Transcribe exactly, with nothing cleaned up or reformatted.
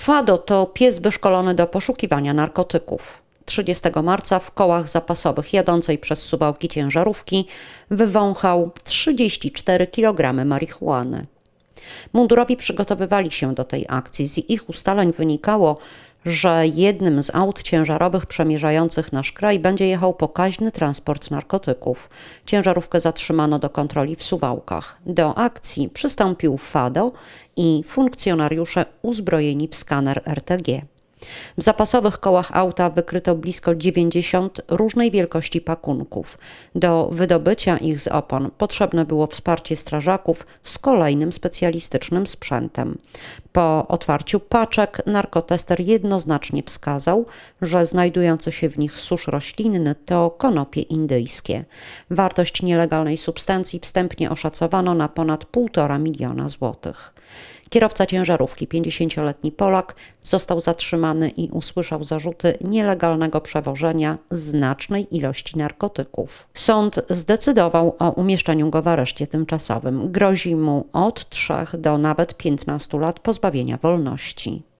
Fado to pies wyszkolony do poszukiwania narkotyków. trzydziestego marca w kołach zapasowych jadącej przez Suwałki ciężarówki wywąchał trzydzieści cztery kilogramy marihuany. Mundurowi przygotowywali się do tej akcji. Z ich ustaleń wynikało, że jednym z aut ciężarowych przemierzających nasz kraj będzie jechał pokaźny transport narkotyków. Ciężarówkę zatrzymano do kontroli w Suwałkach. Do akcji przystąpił Fado i funkcjonariusze uzbrojeni w skaner R T G. W zapasowych kołach auta wykryto blisko dziewięćdziesiąt różnej wielkości pakunków. Do wydobycia ich z opon potrzebne było wsparcie strażaków z kolejnym specjalistycznym sprzętem. Po otwarciu paczek narkotester jednoznacznie wskazał, że znajdujący się w nich susz roślinny to konopie indyjskie. Wartość nielegalnej substancji wstępnie oszacowano na ponad półtora miliona złotych. Kierowca ciężarówki, pięćdziesięcioletni Polak, został zatrzymany i usłyszał zarzuty nielegalnego przewożenia znacznej ilości narkotyków. Sąd zdecydował o umieszczeniu go w areszcie tymczasowym. Grozi mu od trzech do nawet piętnastu lat pozbawienia wolności.